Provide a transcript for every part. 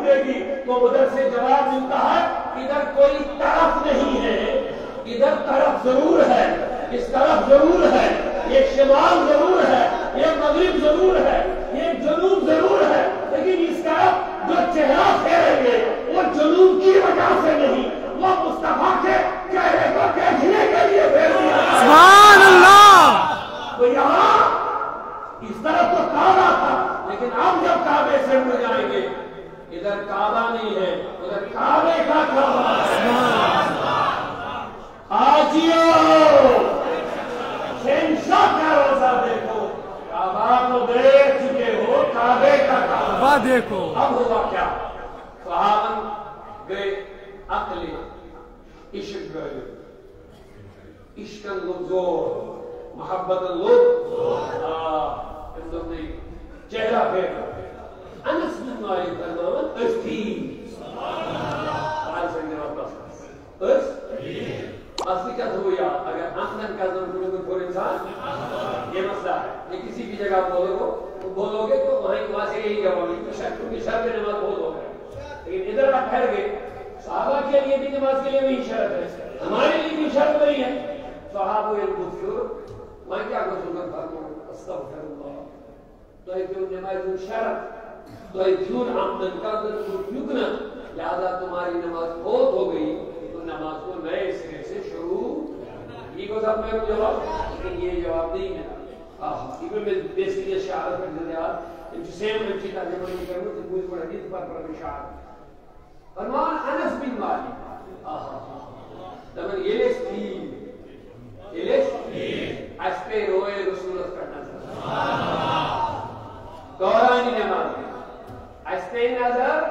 ڈھونڈے گی تو ادھر سے جواب ملتا ہے ادھر کوئی طرف نہیں ہے، ادھر طرف ضرور ہے، اس طرف ضرور ہے، یہ شمال ضرور ہے، یہ مغرب ضرور ہے، یہ جنوب ضرور ہے، لیکن اس طرف جو چہرہ پھیریں گے وہ جنوب کی وجہ سے نہیں، وہ مصطفیٰ کے چہرے کو دیکھنے کے لیے پھیریں گے۔ سبحان اللہ۔ تو یہاں اس طرف تو کعبہ تھا، لیکن اب جب کعبے سے مڑ جائیں گے ادھر کعبہ نہیں ہے، ادھر کعبے کا کعبہ ہے۔ آجیو شہنشاہ کا روزہ دیکھو، کعبہ تو دیکھ چکے ہو، کعبے کا کعبہ دیکھو۔ اب ہوا کیا؟ صحابہ گئے عقل عشق گئے، عشق زور، محبت چہرہ پھیر انس بن مالک فرماوان اصلی کیا ہویا اگر آمدن کا ضرور پور انسان، یہ مسئلہ ہے، یہ کسی بھی جگہ بولو گے تو وہاں سے یہی جواب کیونکہ شرط نماز بہت ہو گئے، لیکن ادھر آپ ٹھہر گئے، صحابہ کے لیے بھی نماز کے لیے وہی شرط ہے، ہمارے لیے بھی شرط وہی ہے۔ صحابہ الغفور میں کیا گفتگو فرماؤں استغفر اللہ تو ایک نماز شرط تو ایک آمدن کا ضرور یقنا، لہذا تمہاری نماز بہت ہو گئی تو نماز کو نئے سرے سے شروع، یہ کو سب میں جواب، لیکن یہ جواب نہیں ہے۔ even with basically a shower for the day, it's the same when she does it when you go to the Buddhist for a deep part for a shower. فرمان انس بن مالک لمن یلیس اس پہ روئے رسولت کا نظر دورانی نماز اس پہ نظر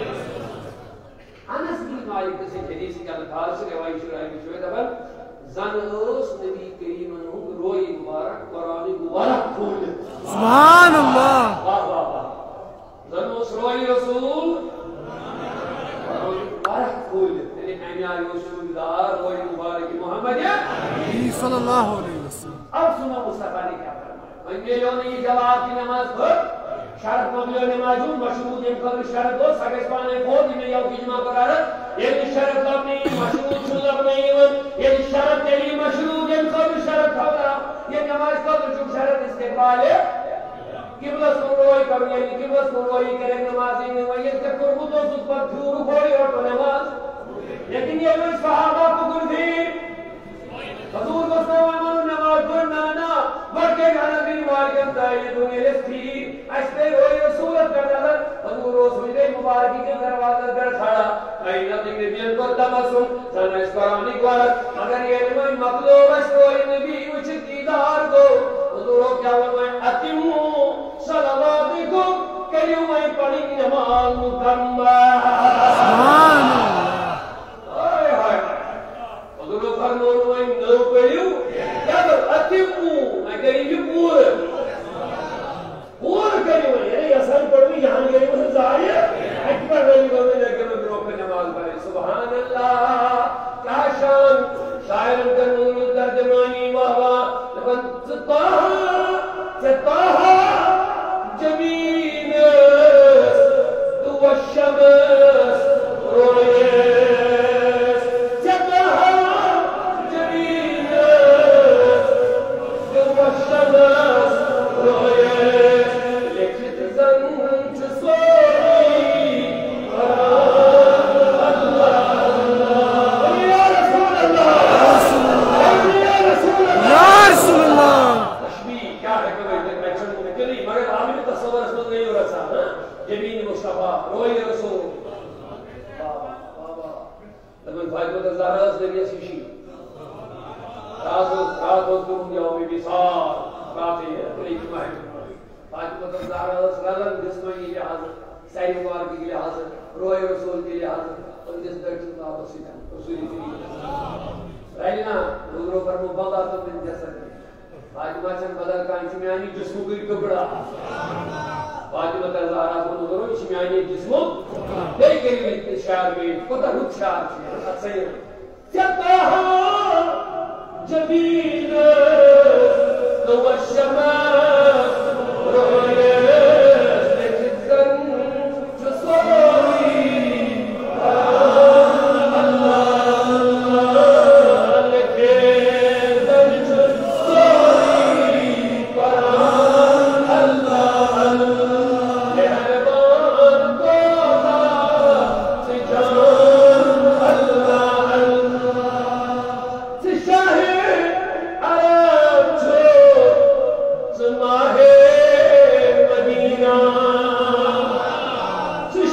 انس بن مالک سے حدیث کا الفاظ سے روایت شرائع کی شوید ابل زنوس نبی کریم روئی مبارک قرآن مبارک کھول سبحان اللہ، واہ واہ واہ، زنوس روئی رسول قرآن مبارک کھول، یعنی امیار رسول دار روئی مبارک محمد صلی اللہ علیہ وسلم۔ اب سنا مصطفیٰ نے کیا فرمایا، انگلیوں نے یہ جواب کی نماز پڑھ شرط مبلیو نمازون مشروط یم خبر شرط دو سگس پانے خود میں یو کی جمع قرارت یہ شرط لب نہیں مشروط شلب نہیں یہ شرط تیلی مشروط یم خبر شرط خبر یہ نماز قبل چک شرط استقبال ہے قبلہ سنروئی کرو یعنی قبلہ سنروئی کرے نمازی میں یہ تکر بودو سس پر پھورو بھوڑی اور تو نماز، لیکن یہ لوگ صحابہ کو گردھی حضور کو سوامنو نماز پڑھنا نا بڑھکے گھانا بھی مارکم دائیے دنیا لستی اس پہ روئی رسولت کا نظر حضور رسول مبارکی کے دروازہ در کھڑا این نبی نبیان کو تمسن سن اس قرآنی قرآن مگر یہ نمائی مطلوب اس روئی نبی اچھ دیدار کو حضور کیا ورمائے اتمو صلواتکم کریو میں پڑھی نماز مکمل سبحان اللہ۔ حضور فرماؤں میں نو پڑھیو کیا کر اتمو میں کریو پور پور کریو یعنی اصل پڑھوی یہاں کریو سے ظاہر اکبر رہی گو میں لیکن میں روکے نماز پڑھے سبحان اللہ کیا شان شاعرن کا نور ترجمانی واہ لبن ستاہا جمین تو الشمس روئے Just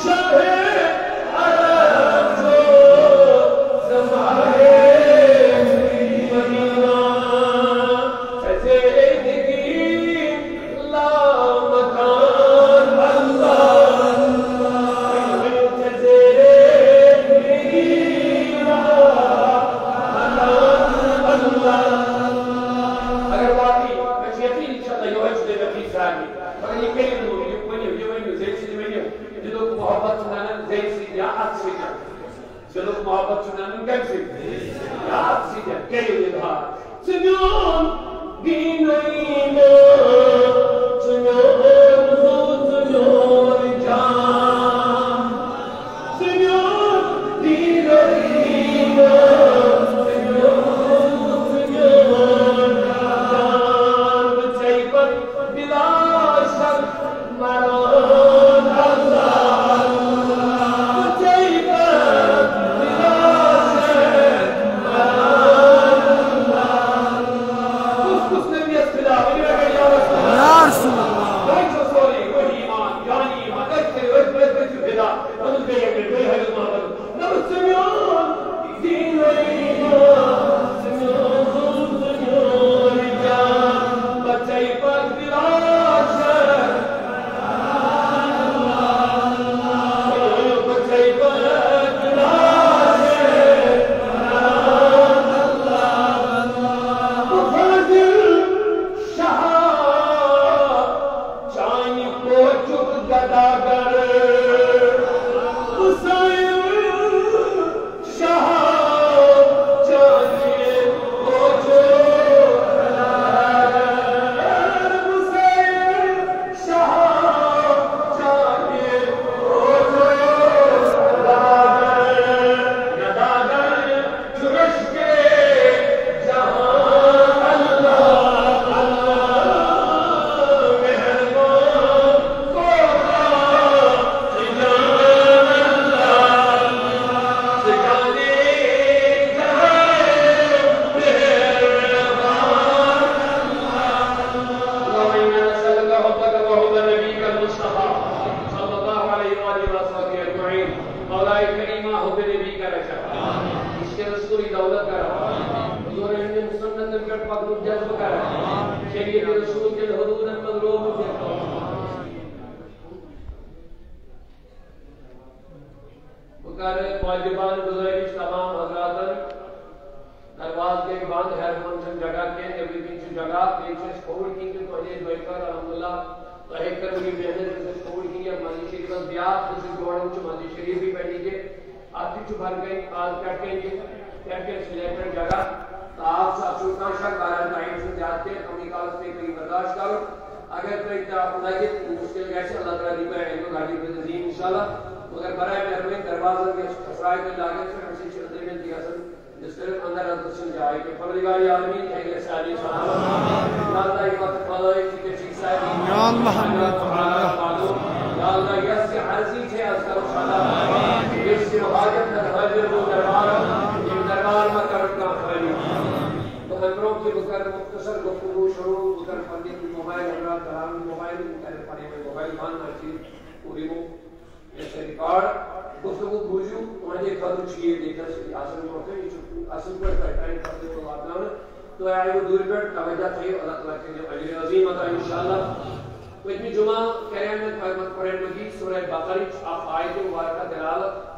With me, Juma, Karen, Quran Majid, Surah Baqarah, Ayat Mubarakah, Dalalat,